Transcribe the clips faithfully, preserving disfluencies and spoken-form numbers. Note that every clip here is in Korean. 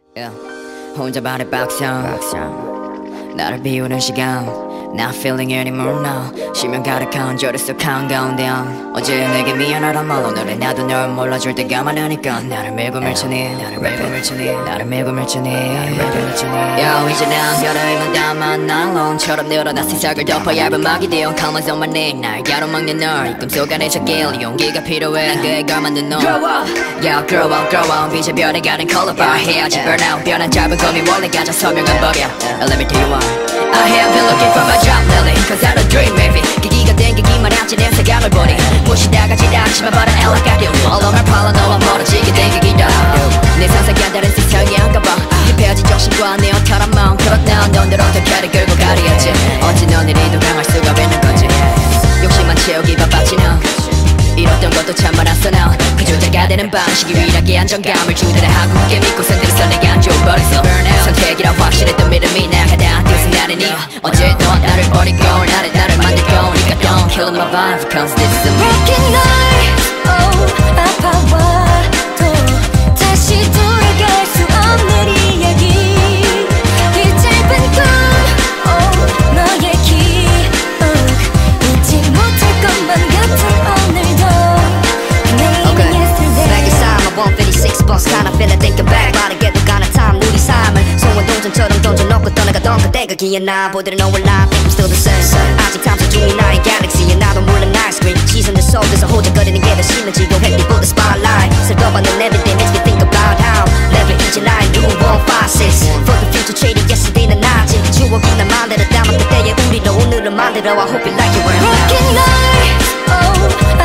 Yeah. 혼자 발에 박상 나를 비우는 시간 Not feeling anymore now 시면 가득한 저리 속 countdown down 어제 내게 미안하단 말 오늘은 나도 널 몰라줄 때가 많으니까 나를 밀고 밀쳐니 나를 밀고 밀쳐니 나를 밀고 밀쳐니 나를 밀고 밀쳐니 Yo 이제 난 별의만 담아 나일론처럼 늘어나 세상을 덮어 얇은 막이 되어 Calm on my name 날 가로막는 널 이 꿈속 안에 적길 용기가 필요해 난 그에 걸맞는 너 Grow up Yo grow up grow up 빛의 별에 가는 color bar 해야지 burnout 변한 짧은 고민 원래 가져 서명한 법이야 Let me tell you why I have been looking for my drop lily Cause I don't dream maybe 기기가 땡기기만 하지 내 생각을 보니 무시다가 지나치면 but I like I do All of my problem 너와 멀어지게 땡기기다 내 상상이 다른 세상이 한가봐 힙해진 정신과 내 어털한 마음 그렇다 넌들 어떻게 끌고 가리겠지 어찌 넌 이리도 강할 수가 있는 건지 욕심만 채우기 바빴지 너 이뤘던 것도 참 많았어 나 그 존재가 되는 방식이 유일하게 안정감을 주더라 한국에 믿고 선들어서 내가 안 좋아버렸어 선택이라 확실했던 믿음이 나가다 뜻은 나르니 어제 넌 나를 버리고 나를 나를 만들고 니가 don't kill my vibe cause this is a broken night oh 아파와도 다시 돌아갈 수 없는 이야기 이 짧은 꿈 oh 너의 기억 잊지 못할 것만 같은 오늘도 one fifty-six bus kinda feeling thinking back 빠르게도 가는 time 우리 삶을 소원동전처럼 던져놓고 떠나가던 그때가 기억나 보들은 너와 나 think I'm still the same 아직 탐색 중인 나의 galaxy에 나도 몰라 night screen 시선들 속에서 호적거리는 게 더 심해지고 햇빛보다 spotlight 슬퍼받는 everyday makes me think about how never 이제 나의 new one five six for the future trading yesterday는 아직 추억이 나 만들어 담아 그때의 우리로 오늘을 만들어 I hope you like it where I'm at broken night oh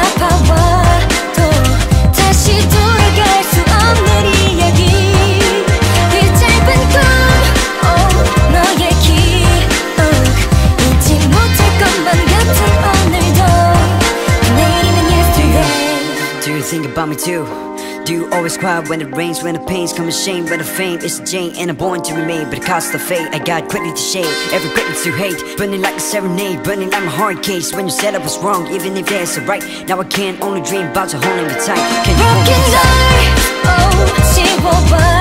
아파와도 다시 돌아갈 수 없는 이야기 이 짧은 꿈 oh 너의 기억 잊지 못할 것만 같은 오늘도 내일이면 yesterday Do you think about me too? Do you always cry when it rains, when the pains come ashamed, when the fame is a Jane and I'm born to remain, but it costs the fate. I got quickly to shade, every greatness to hate, burning like a serenade, burning like my hard case. When you said I was wrong, even if there's a right, now I can only dream about you holding me tight. Can you hold me tight? Broken night, oh, she will